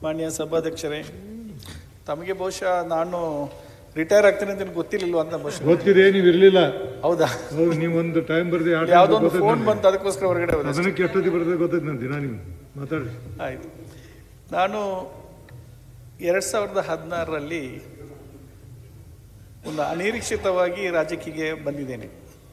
ಮಾನ್ಯ ಸಭಾಧ್ಯಕ್ಷರೇ, ತಮಗೆ ಬಹುಶಃ ನಾನು ರಿಟೈರ್ ಆಗ್ತೇನೆ ಅಂತ ಗೊತ್ತಿರಲಿಲ್ಲ ಅಂತ ಬಹುಶಃ ಗೊತ್ತಿದೆ, ನೀವು ಇರಲಿಲ್ಲ. ಹೌದಾ? ನೀವೊಂದು ಟೈಮ್ ಬರ್ದೆ, ಯಾವುದೋ ಒಂದು ಫೋನ್ ಬಂತು, ಅದಕ್ಕೋಸ್ಕರ ಹೊರಗಡೆ ಬಂದೆ. ಅದಕ್ಕೆ ಎಷ್ಟೊತ್ತಿ ಬರ್ತದೆ ಗೊತ್ತೈತೆ ನಾನು ದಿನ ನೀವು ಮಾತಾಡಿ. ಆಯಿತು. ನಾನು 2016ರಲ್ಲಿ ಒಂದು ಅನಿರೀಕ್ಷಿತವಾಗಿ ರಾಜಕೀಯಕ್ಕೆ ಬಂದಿದ್ದೇನೆ.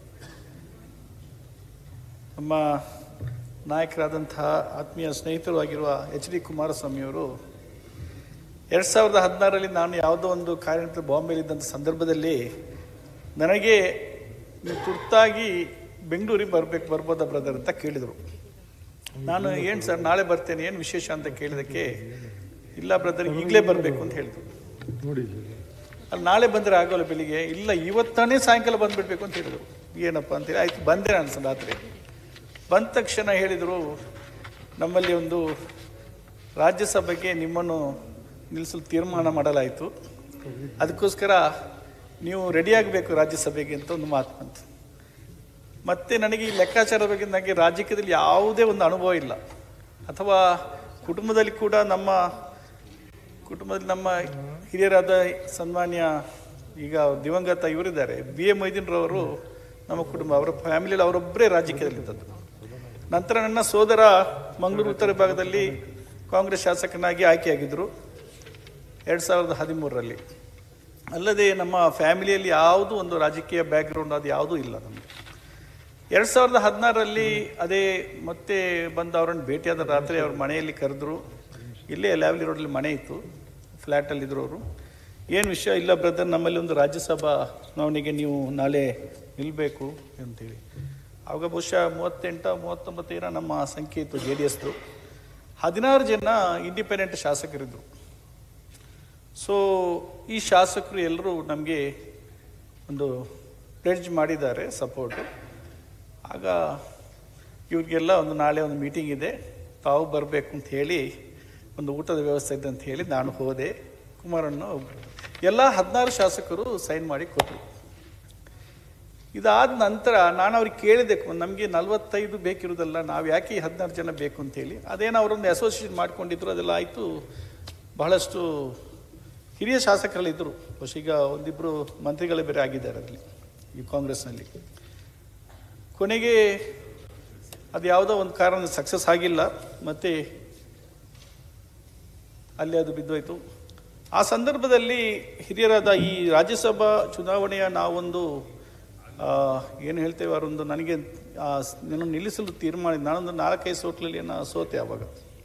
ನಮ್ಮ ನಾಯಕರಾದಂತಹ ಆತ್ಮೀಯ ಸ್ನೇಹಿತರು ಆಗಿರುವ HD ಕುಮಾರಸ್ವಾಮಿಯವರು 2016ರಲ್ಲಿ ನಾನು ಯಾವುದೋ ಒಂದು ಕಾರ್ಯನಿರತ ಬಾಂಬೆಯಲ್ಲಿದ್ದಂಥ ಸಂದರ್ಭದಲ್ಲಿ ನನಗೆ ನೀವು ತುರ್ತಾಗಿ ಬೆಂಗಳೂರಿಗೆ ಬರ್ಬೋದಾ ಬ್ರದರ್ ಅಂತ ಕೇಳಿದರು. ನಾನು ಏನು ಸರ್ ನಾಳೆ ಬರ್ತೇನೆ, ಏನು ವಿಶೇಷ ಅಂತ ಕೇಳಿದಕ್ಕೆ, ಇಲ್ಲ ಬ್ರದರ್ ಈಗಲೇ ಬರಬೇಕು ಅಂತ ಹೇಳಿದರು. ನೋಡಿ, ಅಲ್ಲಿ ನಾಳೆ ಬಂದರೆ ಆಗೋಲ್ಲ, ಬೆಳಿಗ್ಗೆ ಇಲ್ಲ ಇವತ್ತಾನೇ ಸಾಯಂಕಾಲ ಬಂದುಬಿಡ್ಬೇಕು ಅಂತ ಹೇಳಿದರು. ಏನಪ್ಪ ಅಂತೇಳಿ ಆಯಿತು, ಬಂದೆ ನಾನು ರಾತ್ರಿ. ಬಂದ ತಕ್ಷಣ ಹೇಳಿದರು, ನಮ್ಮಲ್ಲಿ ಒಂದು ರಾಜ್ಯಸಭೆಗೆ ನಿಮ್ಮನ್ನು ನಿಲ್ಲಿಸಲು ತೀರ್ಮಾನ ಮಾಡಲಾಯಿತು, ಅದಕ್ಕೋಸ್ಕರ ನೀವು ರೆಡಿಯಾಗಬೇಕು ರಾಜ್ಯಸಭೆಗೆ ಅಂತ ಒಂದು ಮಾತು ಬಂತು. ಮತ್ತು ನನಗೆ ಈ ಲೆಕ್ಕಾಚಾರದ ಬಗ್ಗೆ ನನಗೆ ರಾಜಕೀಯದಲ್ಲಿ ಯಾವುದೇ ಒಂದು ಅನುಭವ ಇಲ್ಲ, ಅಥವಾ ಕುಟುಂಬದಲ್ಲಿ ಕೂಡ ನಮ್ಮ ಹಿರಿಯರಾದ ಸನ್ಮಾನ್ಯ ಈಗ ದಿವಂಗತ ಇವರಿದ್ದಾರೆ BA ಮೊಯ್ದೀನ್ರವರು, ನಮ್ಮ ಕುಟುಂಬ ಅವರ ಫ್ಯಾಮಿಲಿಯಲ್ಲಿ ಅವರೊಬ್ಬರೇ ರಾಜಕೀಯದಲ್ಲಿದ್ದದ್ದು. ನಂತರ ನನ್ನ ಸೋದರ ಮಂಗಳೂರು ಉತ್ತರ ಭಾಗದಲ್ಲಿ ಕಾಂಗ್ರೆಸ್ ಶಾಸಕನಾಗಿ ಆಯ್ಕೆಯಾಗಿದ್ದರು 2013ರಲ್ಲಿ. ಅಲ್ಲದೆ ನಮ್ಮ ಫ್ಯಾಮಿಲಿಯಲ್ಲಿ ಯಾವುದೂ ಒಂದು ರಾಜಕೀಯ ಬ್ಯಾಕ್ಗ್ರೌಂಡ್ ಅದು ಯಾವುದೂ ಇಲ್ಲ ನಮಗೆ. 2016ರಲ್ಲಿ ಅದೇ ಮತ್ತೆ ಬಂದು ಅವರನ್ನು ಭೇಟಿಯಾದ ರಾತ್ರಿ ಅವ್ರ ಮನೆಯಲ್ಲಿ ಕರೆದ್ರು. ಇಲ್ಲೇ ಲ್ಯಾವ್ಲಿ ರೋಡಲ್ಲಿ ಮನೆ ಇತ್ತು, ಫ್ಲ್ಯಾಟಲ್ಲಿದ್ದರು ಅವರು. ಏನು ವಿಷಯ? ಇಲ್ಲ ಬ್ರದರ್, ನಮ್ಮಲ್ಲಿ ಒಂದು ರಾಜ್ಯಸಭಾ ಚುನಾವಣೆಗೆ ನೀವು ನಾಳೆ ನಿಲ್ಲಬೇಕು ಅಂತೇಳಿ. ಆವಾಗ ಬಹುಶಃ 38-39 ನಮ್ಮ ಸಂಖ್ಯೆ ಇತ್ತು JDSದು. 16 ಜನ ಇಂಡಿಪೆಂಡೆಂಟ್ ಶಾಸಕರಿದ್ದರು. ಸೊ ಈ ಶಾಸಕರು ಎಲ್ಲರೂ ನಮಗೆ ಒಂದು ಪ್ಲೆಡ್ಜ್ ಮಾಡಿದ್ದಾರೆ ಸಪೋರ್ಟು. ಆಗ ಇವ್ರಿಗೆಲ್ಲ ಒಂದು ನಾಳೆ ಒಂದು ಮೀಟಿಂಗ್ ಇದೆ, ತಾವು ಬರಬೇಕು ಅಂತ ಹೇಳಿ ಒಂದು ಊಟದ ವ್ಯವಸ್ಥೆ ಇದೆ ಅಂತ ಹೇಳಿ ನಾನು ಹೋದೆ. ಕುಮಾರಣ್ಣ ಎಲ್ಲ 16 ಶಾಸಕರು ಸೈನ್ ಮಾಡಿ ಕೊಟ್ಟರು. ಇದಾದ ನಂತರ ನಾನು ಅವ್ರಿಗೆ ಕೇಳಿದೆ, ನಮಗೆ 45 ಬೇಕಿರೋದಲ್ಲ, ನಾವು ಯಾಕೆ 16 ಜನ ಬೇಕು ಅಂತೇಳಿ. ಅದೇನೋ ಅವರೊಂದು ಅಸೋಸಿಯೇಷನ್ ಮಾಡ್ಕೊಂಡಿದ್ರು, ಅದೆಲ್ಲ ಆಯಿತು. ಬಹಳಷ್ಟು ಹಿರಿಯ ಶಾಸಕರಲ್ಲಿದ್ದರು, ಬಹುಶಃ ಈಗ ಒಂದಿಬ್ಬರು ಮಂತ್ರಿಗಳೇ ಬೇರೆ ಆಗಿದ್ದಾರೆ ಅದರಲ್ಲಿ ಈ ಕಾಂಗ್ರೆಸ್ನಲ್ಲಿ. ಕೊನೆಗೆ ಅದು ಯಾವುದೋ ಒಂದು ಕಾರಣ ಸಕ್ಸಸ್ ಆಗಿಲ್ಲ, ಮತ್ತು ಅಲ್ಲಿ ಅದು ಬಿದ್ದೋಯ್ತು. ಆ ಸಂದರ್ಭದಲ್ಲಿ ಹಿರಿಯರಾದ ಈ ರಾಜ್ಯಸಭಾ ಚುನಾವಣೆಯ ನಾವೊಂದು ಏನು ಹೇಳ್ತೇವೆ, ಅವರೊಂದು ನನಗೆ ನಾನು ನಿಲ್ಲಿಸಲು ತೀರ್ಮಾನ, ನಾನೊಂದು 4-5 ಸೋಟ್ಲಲ್ಲಿ ಏನೋ ಸೋತೆ ಆವಾಗ.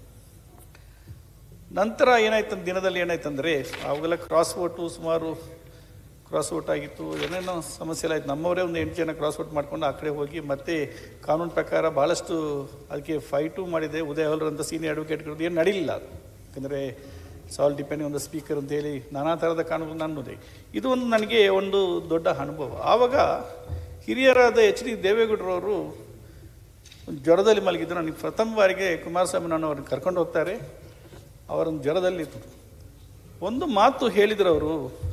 ನಂತರ ಏನಾಯ್ತು ದಿನದಲ್ಲಿ ಏನಾಯ್ತಂದರೆ, ಅವಾಗೆಲ್ಲ ಕ್ರಾಸ್ ವೋಟು, ಸುಮಾರು ಕ್ರಾಸ್ ವೋಟ್ ಆಗಿತ್ತು, ಏನೇನೋ ಸಮಸ್ಯೆ ಎಲ್ಲ ಆಯಿತು. ನಮ್ಮವರೇ ಒಂದು 8 ಜನ ಕ್ರಾಸ್ ವೋಟ್ ಮಾಡ್ಕೊಂಡು ಆ ಕಡೆ ಹೋಗಿ, ಮತ್ತೆ ಕಾನೂನು ಪ್ರಕಾರ ಭಾಳಷ್ಟು ಅದಕ್ಕೆ ಫೈಟು ಮಾಡಿದೆ. ಉದಯ ಹೊಲ್ರು ಅಂತ ಸೀನಿಯರ್ ಅಡ್ವೊಕೇಟ್ಗಳು ಏನು ನಡೀಲಿಲ್ಲ, ಯಾಕಂದರೆ ಸಾಲ್ ಡಿಪೆಂಡಿಂಗ್ ಆನ್ ದ ಸ್ಪೀಕರ್ ಅಂತೇಳಿ ನಾನಾ ಥರದ ಕಾನೂನು ನನ್ನದೇ. ಇದು ಒಂದು ನನಗೆ ಒಂದು ದೊಡ್ಡ ಅನುಭವ. ಆವಾಗ ಹಿರಿಯರಾದ HD ದೇವೇಗೌಡರವರು ಜ್ವರದಲ್ಲಿ ಮಲಗಿದ್ರು. ನನಗೆ ಪ್ರಥಮ ಬಾರಿಗೆ ಕುಮಾರಸ್ವಾಮಿ ನಾನು ಅವ್ರನ್ನ ಕರ್ಕೊಂಡು ಹೋಗ್ತಾರೆ, ಅವರೊಂದು ಜ್ವರದಲ್ಲಿತ್ತು. ಒಂದು ಮಾತು ಹೇಳಿದ್ರು ಅವರು,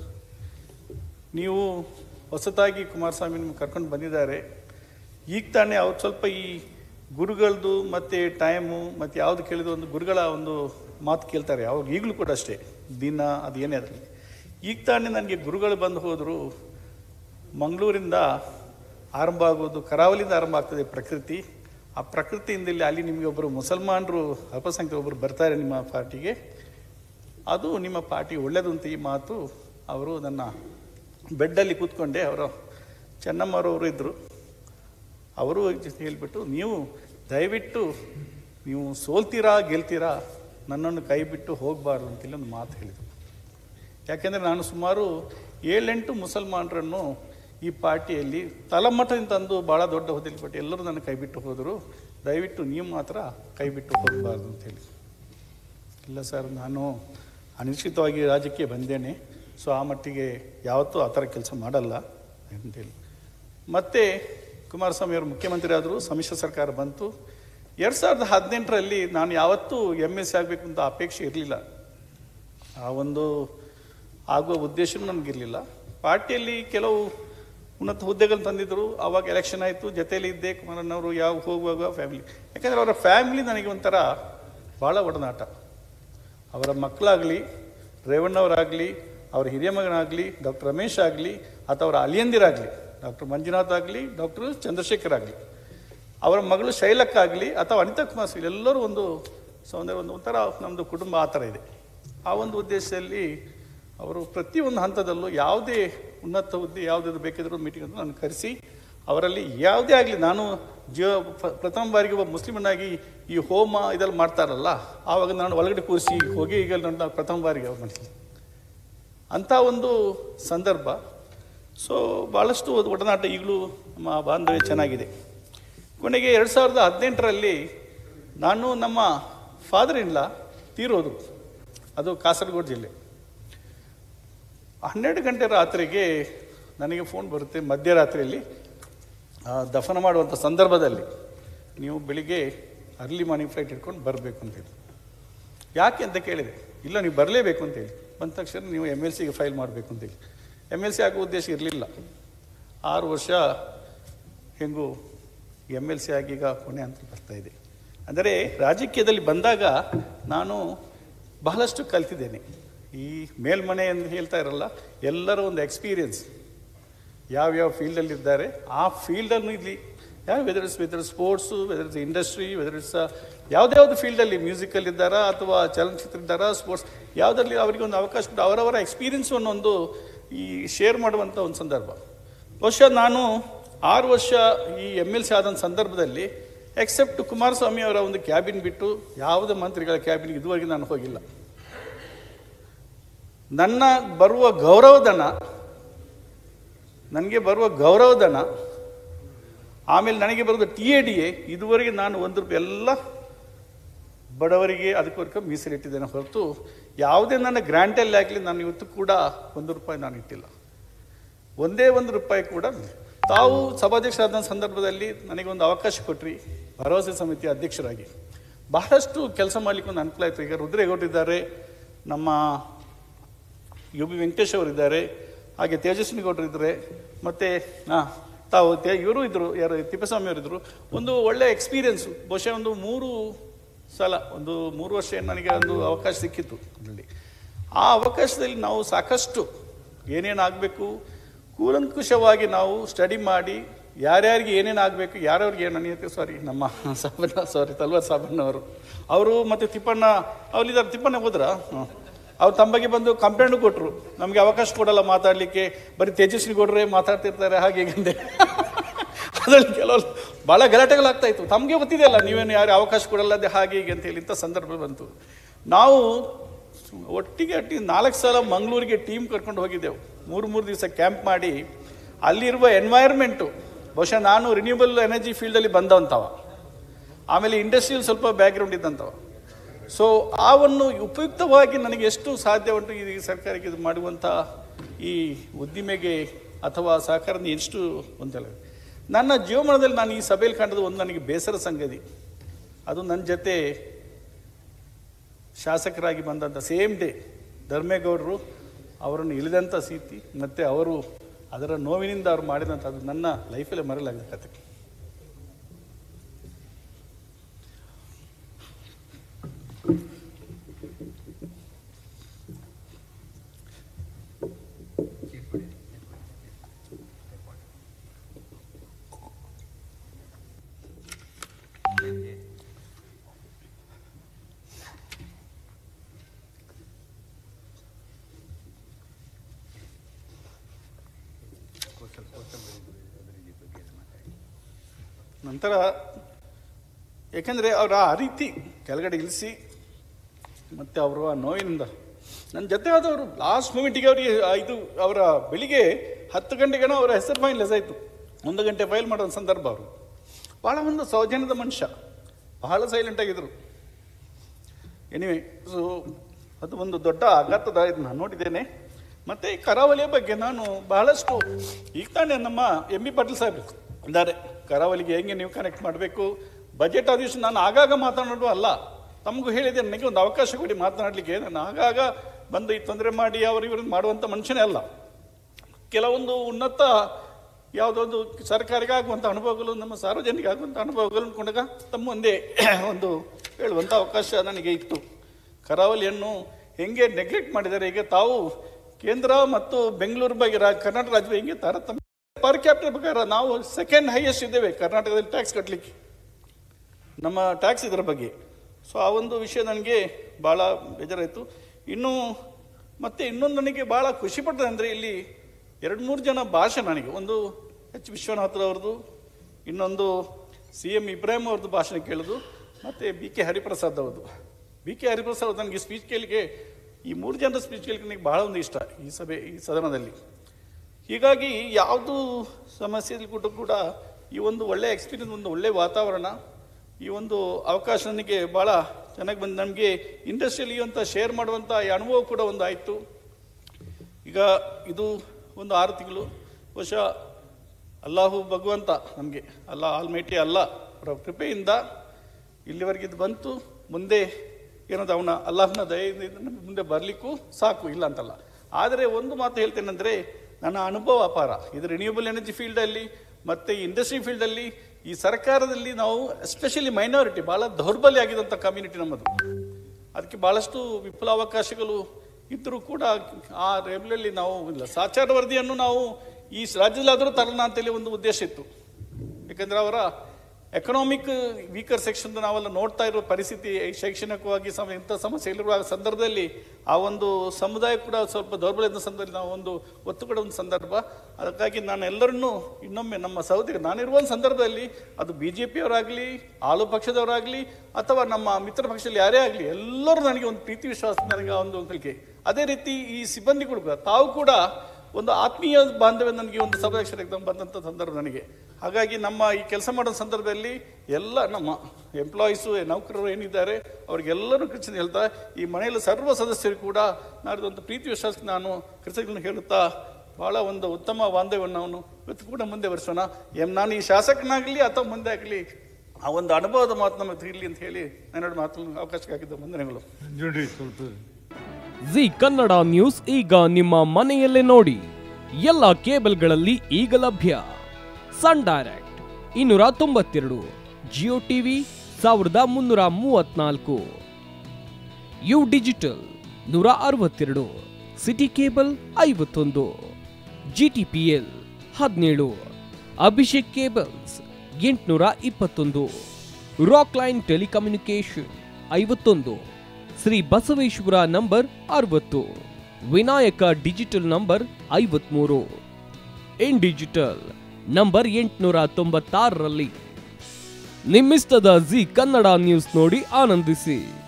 ನೀವು ಹೊಸತಾಗಿ ಕುಮಾರಸ್ವಾಮಿ ನಿಮ್ಗೆ ಕರ್ಕೊಂಡು ಬಂದಿದ್ದಾರೆ, ಈಗ ತಾನೇ ಅವ್ರು ಸ್ವಲ್ಪ ಈ ಗುರುಗಳದ್ದು ಮತ್ತು ಟೈಮು ಮತ್ತು ಯಾವುದು ಕೇಳಿದ್ರು ಒಂದು ಗುರುಗಳ ಒಂದು ಮಾತು ಕೇಳ್ತಾರೆ. ಅವ್ರು ಈಗಲೂ ಕೂಡ ಅಷ್ಟೇ, ದಿನ ಅದು ಏನೇ ಅದರಲ್ಲಿ. ಈಗ ತಾನೇ ನನಗೆ ಗುರುಗಳು ಬಂದು ಹೋದರು, ಮಂಗಳೂರಿಂದ ಆರಂಭ ಆಗೋದು, ಕರಾವಳಿಯಿಂದ ಆರಂಭ ಆಗ್ತದೆ ಪ್ರಕೃತಿ. ಆ ಪ್ರಕೃತಿಯಿಂದ ಇಲ್ಲಿ ಅಲ್ಲಿ ನಿಮಗೆ ಒಬ್ಬರು ಮುಸಲ್ಮಾನರು ಅಲ್ಪಸಂಖ್ಯಾತ ಒಬ್ಬರು ಬರ್ತಾರೆ ನಿಮ್ಮ ಪಾರ್ಟಿಗೆ, ಅದು ನಿಮ್ಮ ಪಾರ್ಟಿ ಒಳ್ಳೆಯದು ಅಂತ ಈ ಮಾತು ಅವರು ನನ್ನ ಬೆಡ್ಡಲ್ಲಿ ಕೂತ್ಕೊಂಡೆ. ಅವರು ಚೆನ್ನಮ್ಮರವರು ಇದ್ದರು, ಅವರು ಹೇಳಿಬಿಟ್ಟು, ನೀವು ದಯವಿಟ್ಟು ನೀವು ಸೋಲ್ತೀರಾ ಗೆಲ್ತೀರಾ, ನನ್ನನ್ನು ಕೈ ಬಿಟ್ಟು ಹೋಗಬಾರ್ದು ಅಂತೇಳಿ ಒಂದು ಮಾತು ಹೇಳಿದರು. ಯಾಕೆಂದರೆ ನಾನು ಸುಮಾರು 7-8 ಮುಸಲ್ಮಾನರನ್ನು ಈ ಪಾರ್ಟಿಯಲ್ಲಿ ತಳಮಟ್ಟದಿಂದ ತಂದು ಭಾಳ ದೊಡ್ಡ ಹುದ್ದೆಯಲ್ಲಿ ಕೊಟ್ಟು ಎಲ್ಲರೂ ನನ್ನ ಕೈ ಬಿಟ್ಟು ಹೋದರು, ದಯವಿಟ್ಟು ನೀವು ಮಾತ್ರ ಕೈ ಬಿಟ್ಟು ಹೋಗಬಾರ್ದು ಅಂತೇಳಿ. ಇಲ್ಲ ಸರ್, ನಾನು ಅನಿಶ್ಚಿತವಾಗಿ ರಾಜ್ಯಕ್ಕೆ ಬಂದೇನೆ, ಸೊ ಆ ಮಟ್ಟಿಗೆ ಯಾವತ್ತೂ ಆ ಥರ ಕೆಲಸ ಮಾಡಲ್ಲ ಅಂತೇಳಿ. ಮತ್ತು ಕುಮಾರಸ್ವಾಮಿಯವರು ಮುಖ್ಯಮಂತ್ರಿ ಆದರು, ಸಮ್ಮಿಶ್ರ ಸರ್ಕಾರ ಬಂತು. 2018ರಲ್ಲಿ ನಾನು ಯಾವತ್ತೂ MSc ಆಗಬೇಕು ಅಂತ ಅಪೇಕ್ಷೆ ಇರಲಿಲ್ಲ, ಆ ಒಂದು ಆಗುವ ಉದ್ದೇಶವೂ ನನಗಿರಲಿಲ್ಲ. ಪಾರ್ಟಿಯಲ್ಲಿ ಕೆಲವು ಉನ್ನತ ಹುದ್ದೆಗಳು ತಂದಿದ್ದರು, ಆವಾಗ ಎಲೆಕ್ಷನ್ ಆಯಿತು, ಜೊತೆಯಲ್ಲಿ ಇದ್ದೆ. ಕುಮಾರಣ್ಣವರು ಯಾವ ಹೋಗುವಾಗ ಫ್ಯಾಮಿಲಿ, ಯಾಕೆಂದರೆ ಅವರ ಫ್ಯಾಮಿಲಿ ನನಗೆ ಒಂಥರ ಭಾಳ ಒಡನಾಟ. ಅವರ ಮಕ್ಕಳಾಗಲಿ, ರೇವಣ್ಣವರಾಗಲಿ, ಅವರ ಹಿರಿಯ ಮಗನಾಗಲಿ, ಡಾಕ್ಟರ್ ರಮೇಶ್ ಆಗಲಿ, ಅಥವಾ ಅವರ ಅಳಿಯಂದಿರಾಗಲಿ, ಡಾಕ್ಟರ್ ಮಂಜುನಾಥ್ ಆಗಲಿ, ಡಾಕ್ಟರ್ ಚಂದ್ರಶೇಖರ್ ಆಗಲಿ, ಅವರ ಮಗಳು ಶೈಲಕ್ಕಾಗಲಿ ಅಥವಾ ಅನಿತಾ ಕುಮಾರ್ ಸಿಗಲಿ, ಎಲ್ಲರೂ ಒಂದು ಸೌಂದರ್ಯ ಒಂಥರ ನಮ್ಮದು ಕುಟುಂಬ ಆ ಥರ ಇದೆ. ಆ ಒಂದು ಉದ್ದೇಶದಲ್ಲಿ ಅವರು ಪ್ರತಿಯೊಂದು ಹಂತದಲ್ಲೂ ಯಾವುದೇ ಉನ್ನತ ಹುದ್ದೆ ಯಾವುದಾದ್ರು ಬೇಕಿದ್ರೂ ಮೀಟಿಂಗ್ ಅಂತ ನಾನು ಕರೆಸಿ ಅವರಲ್ಲಿ ಯಾವುದೇ ಆಗಲಿ, ನಾನು ಪ್ರಥಮ ಬಾರಿಗೆ ಒಬ್ಬ ಮುಸ್ಲಿಮನಾಗಿ ಈ ಹೋಮ ಇದೆಲ್ಲ ಮಾಡ್ತಾರಲ್ಲ, ಆವಾಗ ನಾನು ಒಳಗಡೆ ಕೂರಿಸಿ ಹೋಗಿ ಈಗ ನನ್ನ ಪ್ರಥಮ ಬಾರಿಗೆ ಅವ್ರು ಮಾಡಿದ್ದೀನಿ ಅಂಥ ಒಂದು ಸಂದರ್ಭ. ಸೊ ಭಾಳಷ್ಟು ಒಡನಾಟ ಈಗಲೂ ನಮ್ಮ ಬಾಂಧವ್ಯ ಚೆನ್ನಾಗಿದೆ. ಕೊನೆಗೆ 2018ರಲ್ಲಿ ನಾನು ನಮ್ಮ ಫಾದರ್ ಇನ್ ಲಾ ತೀರೋದು, ಅದು ಕಾಸರಗೋಡು ಜಿಲ್ಲೆ. 12 ಗಂಟೆ ರಾತ್ರಿಗೆ ನನಗೆ ಫೋನ್ ಬರುತ್ತೆ, ಮಧ್ಯರಾತ್ರಿಯಲ್ಲಿ ದಫನ ಮಾಡುವಂಥ ಸಂದರ್ಭದಲ್ಲಿ ನೀವು ಬೆಳಿಗ್ಗೆ ಅರ್ಲಿ ಮಾರ್ನಿಂಗ್ ಫ್ಲೈಟ್ ಇಟ್ಕೊಂಡು ಬರಬೇಕು ಅಂತೇಳಿ. ಯಾಕೆ ಅಂತ ಕೇಳಿದೆ. ಇಲ್ಲ, ನೀವು ಬರಲೇಬೇಕು ಅಂತೇಳಿ. ಬಂದ ತಕ್ಷಣ ನೀವು MLCಗೆ ಫೈಲ್ ಮಾಡಬೇಕು ಅಂತೇಳಿ. MLC ಆಗೋ ಉದ್ದೇಶ ಇರಲಿಲ್ಲ. 6 ವರ್ಷ ಹೆಂಗೂ MLC ಆಗೀಗ ಕೊನೆ ಅಂತ ಬರ್ತಾಯಿದೆ. ಅಂದರೆ ರಾಜಕೀಯದಲ್ಲಿ ಬಂದಾಗ ನಾನು ಬಹಳಷ್ಟು ಕಲ್ತಿದ್ದೇನೆ. ಈ ಮೇಲ್ಮನೆ ಎಂದು ಹೇಳ್ತಾ ಇರಲ್ಲ, ಎಲ್ಲರ ಒಂದು ಎಕ್ಸ್ಪೀರಿಯನ್ಸ್ ಯಾವ್ಯಾವ ಫೀಲ್ಡಲ್ಲಿದ್ದಾರೆ ಆ ಫೀಲ್ಡನ್ನು ಇಲ್ಲಿ whether it's sports, whether it's industry, whether it's ಯಾವುದ್ಯಾವುದು ಫೀಲ್ಡಲ್ಲಿ ಮ್ಯೂಸಿಕಲ್ ಇದ್ದಾರಾ ಅಥವಾ ಚಲನಚಿತ್ರ ಇದ್ದಾರಾ, ಸ್ಪೋರ್ಟ್ಸ್ ಯಾವುದರಲ್ಲಿ ಅವರಿಗೆ ಒಂದು ಅವಕಾಶ ಕೊಟ್ಟು ಅವರವರ ಎಕ್ಸ್ಪೀರಿಯನ್ಸನ್ನು ಒಂದು ಈ ಶೇರ್ ಮಾಡುವಂಥ ಒಂದು ಸಂದರ್ಭ. ಬಹುಶಃ ನಾನು 6 ವರ್ಷ ಈ MLC ಆದಂಥ ಸಂದರ್ಭದಲ್ಲಿ ಎಕ್ಸೆಪ್ಟ್ ಕುಮಾರಸ್ವಾಮಿ ಅವರ ಒಂದು ಕ್ಯಾಬಿನ್ ಬಿಟ್ಟು ಯಾವುದೇ ಮಂತ್ರಿಗಳ ಕ್ಯಾಬಿನ್ಗೆ ಇದುವರೆಗೆ ನಾನು ಹೋಗಿಲ್ಲ. ನನಗೆ ಬರುವ ಗೌರವಧನ ಆಮೇಲೆ ನನಗೆ ಬರೋದು TADA ಇದುವರೆಗೆ ನಾನು ₹1 ಎಲ್ಲ ಬಡವರಿಗೆ ಅದಕ್ಕೋಸ್ಕರ ಮೀಸಲಿಟ್ಟಿದ್ದೇನೆ ಹೊರತು ಯಾವುದೇ ನನ್ನ ಗ್ರ್ಯಾಂಟಲ್ಲಿ ಆಗಲಿ ನಾನು ಇವತ್ತು ಕೂಡ ₹1 ನಾನು ಇಟ್ಟಿಲ್ಲ. ಒಂದೇ ₹1 ಕೂಡ. ತಾವು ಸಭಾಧ್ಯಕ್ಷರಾದ ಸಂದರ್ಭದಲ್ಲಿ ನನಗೊಂದು ಅವಕಾಶ ಕೊಟ್ರಿ, ಭರವಸೆ ಸಮಿತಿ ಅಧ್ಯಕ್ಷರಾಗಿ ಬಹಳಷ್ಟು ಕೆಲಸ ಮಾಡಲಿಕ್ಕೆ ಒಂದು ಅನುಕೂಲ ಆಯಿತು. ಈಗ ರುದ್ರೇಗೌಡರಿದ್ದಾರೆ, ನಮ್ಮ UB ವೆಂಕಟೇಶ್ ಅವರಿದ್ದಾರೆ, ಹಾಗೆ ತೇಜಸ್ವಿನಿ ಗೌಡರು ಇದ್ದಾರೆ, ಮತ್ತು ತಾವು ಇವರು ಇದ್ದರು, ಯಾರು ತಿಪ್ಪೇಸ್ವಾಮಿ ಅವರಿದ್ದರು. ಒಂದು ಒಳ್ಳೆಯ ಎಕ್ಸ್ಪೀರಿಯೆನ್ಸು. ಬಹುಶಃ ಒಂದು 3 ವರ್ಷ ನನಗೆ ಒಂದು ಅವಕಾಶ ಸಿಕ್ಕಿತ್ತು ಅದರಲ್ಲಿ. ಆ ಅವಕಾಶದಲ್ಲಿ ನಾವು ಸಾಕಷ್ಟು ಏನೇನು ಆಗಬೇಕು ಕೂಲಂಕುಷವಾಗಿ ನಾವು ಸ್ಟಡಿ ಮಾಡಿ ಯಾರ್ಯಾರಿಗೆ ಏನೇನು ಆಗಬೇಕು, ಯಾರ್ಯಾರಿಗೆ ಏನು ನಮ್ಮ ತಲ್ವಾರ್ ಸಾಬಣ್ಣವರು ಅವರು ಮತ್ತು ತಿಪ್ಪಣ್ಣ ಅವರಿದ್ದಾರೆ. ತಿಪ್ಪಣ್ಣ ಹೋದ್ರ ಅವ್ರು ತಮ್ಮ ಬಗ್ಗೆ ಬಂದು ಕಂಪ್ಲೇಂಟು ಕೊಟ್ಟರು, ನಮಗೆ ಅವಕಾಶ ಕೊಡಲ್ಲ ಮಾತಾಡಲಿಕ್ಕೆ, ಬರೀ ತೇಜಸ್ವಿ ಗೌಡ್ರೆ ಮಾತಾಡ್ತಿರ್ತಾರೆ ಹಾಗೆ ಹೀಗಂದೆ. ಅದರಲ್ಲಿ ಕೆಲವರು ಭಾಳ ಗಲಾಟೆಗಳಾಗ್ತಾಯಿತ್ತು. ತಮಗೆ ಗೊತ್ತಿದೆಯಲ್ಲ, ನೀವೇನು ಯಾರು ಅವಕಾಶ ಕೊಡಲ್ಲದೆ ಹಾಗೆ ಹೀಗೆ ಅಂತೇಳಿ ಇಂಥ ಸಂದರ್ಭ ಬಂತು. ನಾವು ಒಟ್ಟಿಗೆ 4 ಸಲ ಮಂಗಳೂರಿಗೆ ಟೀಮ್ ಕರ್ಕೊಂಡು ಹೋಗಿದ್ದೆವು. 3 ದಿವಸ ಕ್ಯಾಂಪ್ ಮಾಡಿ ಅಲ್ಲಿರುವ ಎನ್ವೈರ್ಮೆಂಟು, ಬಹುಶಃ ನಾನು ರಿನ್ಯೂಬಲ್ ಎನರ್ಜಿ ಫೀಲ್ಡಲ್ಲಿ ಬಂದವಂಥವ, ಆಮೇಲೆ ಇಂಡಸ್ಟ್ರಿಯಲ್ಲಿ ಸ್ವಲ್ಪ ಬ್ಯಾಕ್ಗ್ರೌಂಡ್ ಇದ್ದಂಥವ. ಸೊ ಆವನ್ನು ಉಪಯುಕ್ತವಾಗಿ ನನಗೆ ಎಷ್ಟು ಸಾಧ್ಯ ಉಂಟು ಈ ಸರ್ಕಾರಕ್ಕೆ ಇದು ಮಾಡುವಂಥ ಈ ಉದ್ದಿಮೆಗೆ ಅಥವಾ ಸಹಕಾರದ ಎಷ್ಟು ಒಂದಲ್ಲ. ನನ್ನ ಜೀವಮಾನದಲ್ಲಿ ನಾನು ಈ ಸಭೆಯಲ್ಲಿ ಕಂಡದ್ದು ಒಂದು ನನಗೆ ಬೇಸರ ಸಂಗತಿ, ಅದು ನನ್ನ ಜೊತೆ ಶಾಸಕರಾಗಿ ಬಂದಂಥ ಸೇಮ್ ಡೇ ಧರ್ಮೇಗೌಡರು ಅವರನ್ನು ಇಳಿದಂಥ ಸ್ಥಿತಿ ಮತ್ತು ಅವರು ಅದರ ನೋವಿನಿಂದ ಅವರು ಮಾಡಿದಂಥ ಅದು ನನ್ನ ಲೈಫಲ್ಲೇ ಮರೆಯಲಾಗದ ಕತೆ. ನಂತರ ಏಕೆಂದರೆ ಅವರ ಆ ರೀತಿ ಕೆಳಗಡೆ ಇಳಿಸಿ ಮತ್ತು ಅವರು ಆ ನೋವಿನಿಂದ ನನ್ನ ಜೊತೆ ಆದವರು ಲಾಸ್ಟ್ ಮೂಮೆಂಟಿಗೆ ಅವರಿಗೆ ಇದು ಅವರ ಬೆಳಿಗ್ಗೆ 10 ಗಂಟೆಗೇನೋ ಅವರ ಹೆಸರು ಫೈನಲೈಸ್ ಆಯಿತು. 1 ಗಂಟೆ ಫೈಲ್ ಮಾಡೋ ಸಂದರ್ಭ. ಅವರು ಭಾಳ ಒಂದು ಸೌಜನ್ಯದ ಮನುಷ್ಯ, ಬಹಳ ಸೈಲೆಂಟಾಗಿದ್ದರು. ಎನಿವೆ, ಸೊ ಅದು ಒಂದು ದೊಡ್ಡ ಆಘಾತದ ಇದು ನಾನು ನೋಡಿದ್ದೇನೆ. ಮತ್ತು ಈ ಕರಾವಳಿಯ ಬಗ್ಗೆ ನಾನು ಬಹಳಷ್ಟು ಈಗ ತಾನೇ ನಮ್ಮ MB ಪಾಟೀಲ್ ಸಾಹೇಬ್ ಇದ್ದಾರೆ, ಕರಾವಳಿಗೆ ಹೆಂಗೆ ನೀವು ಕನೆಕ್ಟ್ ಮಾಡಬೇಕು, ಬಜೆಟ್ ಅಧಿವೇಶನ ನಾನು ಆಗಾಗ ಮಾತನಾಡುವ ಅಲ್ಲ, ತಮಗೂ ಹೇಳಿದೆ, ನನಗೆ ಒಂದು ಅವಕಾಶ ಕೊಡಿ ಮಾತನಾಡಲಿಕ್ಕೆ. ನಾನು ಆಗಾಗ ಬಂದು ಈ ತೊಂದರೆ ಮಾಡಿ ಇವ್ರನ್ನ ಮಾಡುವಂಥ ಮನುಷ್ಯನೇ ಅಲ್ಲ. ಕೆಲವೊಂದು ಉನ್ನತ ಯಾವುದೊಂದು ಸರ್ಕಾರಕ್ಕೆ ಆಗುವಂಥ ಅನುಭವಗಳು, ನಮ್ಮ ಸಾರ್ವಜನಿಕ ಆಗುವಂಥ ಅನುಭವಗಳು ಅಂದ್ಕೊಂಡಾಗ ತಮ್ಮ ಒಂದೇ ಒಂದು ಹೇಳುವಂಥ ಅವಕಾಶ ನನಗೆ ಇತ್ತು. ಕರಾವಳಿಯನ್ನು ಹೆಂಗೆ ನೆಗ್ಲೆಕ್ಟ್ ಮಾಡಿದ್ದಾರೆ. ಈಗ ತಾವು ಕೇಂದ್ರ ಮತ್ತು ಬೆಂಗಳೂರು ಬಗ್ಗೆ ಕರ್ನಾಟಕ ರಾಜ್ಯ ಹೆಂಗೆ ತಾರತಮ್ಯ ಪರ್ ಕ್ಯಾಪಿಟಲ್ ಪ್ರಕಾರ ನಾವು ಸೆಕೆಂಡ್ ಹೈಯೆಸ್ಟ್ ಇದ್ದೇವೆ ಕರ್ನಾಟಕದಲ್ಲಿ ಟ್ಯಾಕ್ಸ್ ಕಟ್ಟಲಿಕ್ಕೆ, ನಮ್ಮ ಟ್ಯಾಕ್ಸ್ ಇದರ ಬಗ್ಗೆ. ಸೊ ಆ ಒಂದು ವಿಷಯ ನನಗೆ ಭಾಳ ಬೇಜಾರಾಯಿತು. ಮತ್ತು ಇನ್ನೊಂದು ನನಗೆ ಭಾಳ ಖುಷಿಪಟ್ಟದೆ ಅಂದರೆ ಇಲ್ಲಿ 2-3 ಜನ ಭಾಷಣ ನನಗೆ, ಒಂದು ಎಚ್ ವಿಶ್ವನಾಥ್ರವ್ರದ್ದು, ಇನ್ನೊಂದು CM ಇಬ್ರಾಹಿಂ ಅವ್ರದ್ದು ಭಾಷಣ ಕೇಳೋದು, ಮತ್ತು BK ಹರಿಪ್ರಸಾದ್ ಅವ್ರದ್ದು. BK ಹರಿಪ್ರಸಾದ್ ಅವ್ರು ನನಗೆ ಸ್ಪೀಚ್ ಕೇಳಿಗೆ, ಈ 3 ಜನರ ಸ್ಪೀಚ್ ಕೇಳಿಗೆ ನನಗೆ ಭಾಳ ಒಂದು ಇಷ್ಟ ಈ ಸದನದಲ್ಲಿ. ಹೀಗಾಗಿ ಯಾವುದು ಸಮಸ್ಯೆ ಕೂಡ ಈ ಒಂದು ಒಳ್ಳೆಯ ಎಕ್ಸ್ಪೀರಿಯನ್ಸ್, ಒಂದು ಒಳ್ಳೆಯ ವಾತಾವರಣ, ಈ ಒಂದು ಅವಕಾಶ ನನಗೆ ಭಾಳ ಚೆನ್ನಾಗಿ ಬಂದು ನಮಗೆ ಇಂಡಸ್ಟ್ರಿಯಲ್ಲಿ ಅಂತ ಶೇರ್ ಮಾಡುವಂಥ ಈ ಅನುಭವ ಕೂಡ ಒಂದು ಆಯಿತು. ಈಗ ಇದು ಒಂದು 6 ತಿಂಗಳು ಬಹುಶಃ ಅಲ್ಲಾಹು ಭಗವಂತ ನಮಗೆ ಆಲ್ಮೈಟಿ ಅವರ ಕೃಪೆಯಿಂದ ಇಲ್ಲಿವರೆಗೆ ಇದು ಬಂತು. ಮುಂದೆ ಏನದು ಅವನ ಅಲ್ಲಾಹನ ದಯೆಯಿಂದ ಮುಂದೆ ಬರಲಿಕ್ಕೂ ಸಾಕು, ಇಲ್ಲ ಅಂತಲ್ಲ. ಆದರೆ ಒಂದು ಮಾತು ಹೇಳ್ತೇನೆಂದರೆ, ನನ್ನ ಅನುಭವ ಅಪಾರ ಇದು ರಿನ್ಯೂಯಬಲ್ ಎನರ್ಜಿ ಫೀಲ್ಡಲ್ಲಿ ಮತ್ತು ಇಂಡಸ್ಟ್ರಿ ಫೀಲ್ಡಲ್ಲಿ. ಈ ಸರ್ಕಾರದಲ್ಲಿ ನಾವು ಎಸ್ಪೆಷಲಿ ಮೈನಾರಿಟಿ ಭಾಳ ದೌರ್ಬಲ್ಯ ಆಗಿದಂಥ ಕಮ್ಯುನಿಟಿ ನಮ್ಮದು. ಅದಕ್ಕೆ ಭಾಳಷ್ಟು ವಿಫಲ ಅವಕಾಶಗಳು ಇದ್ದರೂ ಕೂಡ ಆ ಲೆವೆಲಲ್ಲಿ ನಾವು ಇಲ್ಲ. ಸಾಚಾರ ವರದಿಯನ್ನು ನಾವು ಈ ರಾಜ್ಯದಲ್ಲಾದರೂ ತರೋಣ ಅಂತೇಳಿ ಒಂದು ಉದ್ದೇಶ ಇತ್ತು. ಯಾಕಂದರೆ ಅವರ ಎಕನಾಮಿಕ್ ವೀಕರ್ ಸೆಕ್ಷನ್ ನಾವೆಲ್ಲ ನೋಡ್ತಾ ಇರೋ ಪರಿಸ್ಥಿತಿ, ಶೈಕ್ಷಣಿಕವಾಗಿ ಇಂಥ ಸಮಸ್ಯೆ ಇರುವ ಸಂದರ್ಭದಲ್ಲಿ ಆ ಒಂದು ಸಮುದಾಯ ಕೂಡ ಸ್ವಲ್ಪ ದೌರ್ಬಲ್ಯದ ಸಂದರ್ಭದಲ್ಲಿ ನಾವು ಒಂದು ಒತ್ತು ಕೊಡೋ ಒಂದು ಸಂದರ್ಭ. ಅದಕ್ಕಾಗಿ ನಾನು ಎಲ್ಲರನ್ನೂ ಇನ್ನೊಮ್ಮೆ ನಮ್ಮ ಸಹೋದರಿ ನಾನಿರುವ ಒಂದು ಸಂದರ್ಭದಲ್ಲಿ ಅದು BJP ಅವರಾಗಲಿ, ಆಳು ಪಕ್ಷದವರಾಗಲಿ ಅಥವಾ ನಮ್ಮ ಮಿತ್ರ ಪಕ್ಷದಲ್ಲಿ ಯಾರೇ ಆಗಲಿ, ಎಲ್ಲರೂ ನನಗೆ ಒಂದು ಪ್ರೀತಿ ವಿಶ್ವಾಸ, ನನಗೆ ಒಂದು ಕಲಿಕೆ. ಅದೇ ರೀತಿ ಈ ಸಿಬ್ಬಂದಿಗಳು ಕೂಡ ತಾವು ಕೂಡ ಒಂದು ಆತ್ಮೀಯ ಬಾಂಧವ್ಯ ನನಗೆ ಒಂದು ಸಭಾಧ್ಯಕ್ಷರಿಗೆ ಬಂದಂಥ ಸಂದರ್ಭ ನನಗೆ. ಹಾಗಾಗಿ ನಮ್ಮ ಈ ಕೆಲಸ ಮಾಡೋ ಸಂದರ್ಭದಲ್ಲಿ ಎಲ್ಲ ನಮ್ಮ ಎಂಪ್ಲಾಯೀಸು, ನೌಕರರು ಏನಿದ್ದಾರೆ ಅವರಿಗೆಲ್ಲರೂ ಕೃತಜ್ಞತೆ ಹೇಳ್ತಾ, ಈ ಮನೆಯಲ್ಲಿ ಸರ್ವ ಸದಸ್ಯರು ಕೂಡ ನಾಡಿದಂಥ ಪ್ರೀತಿ ವಿಶ್ವಾಸಕ್ಕೆ ನಾನು ಕೃತಜ್ಞತೆಗಳನ್ನು ಹೇಳುತ್ತಾ ಭಾಳ ಒಂದು ಉತ್ತಮ ಬಾಂಧವ್ಯವನ್ನು ನಾವು ಇವತ್ತು ಕೂಡ ಮುಂದೆ ಬರೆಸೋಣ. ನಾನು ಈ ಶಾಸಕನಾಗಲಿ ಅಥವಾ ಮುಂದೆ ಆಗಲಿ ಆ ಒಂದು ಅನುಭವದ ಮಾತು ನಮಗೆ ತಿಳಿಯಲಿ ಅಂತ ಹೇಳಿ ನನ್ನ ಮಾತು ಅವಕಾಶಕ್ಕೆ ಹಾಕಿದ್ದ ವಂದನೆಗಳು. ಜಿ ಕನ್ನಡ ನ್ಯೂಸ್ ಈಗ ನಿಮ್ಮ ಮನೆಯಲ್ಲೇ ನೋಡಿ. ಎಲ್ಲ ಕೇಬಲ್ಗಳಲ್ಲಿ ಈಗ ಲಭ್ಯ. Sun Direct 292, Jio TV 1334, U digital 162, City Cable 51, GTPL 17, Abhishek cables 821, Rock Line telecommunication 51, Shri Basaveshwara number 60, Vinayaka digital number 53, in digital number 896ರಲ್ಲಿ. ನಿಮ್ಮಿಸ್ತದ ಜಿ ಕನ್ನಡ ನ್ಯೂಸ್ ನೋಡಿ ಆನಂದಿಸಿ.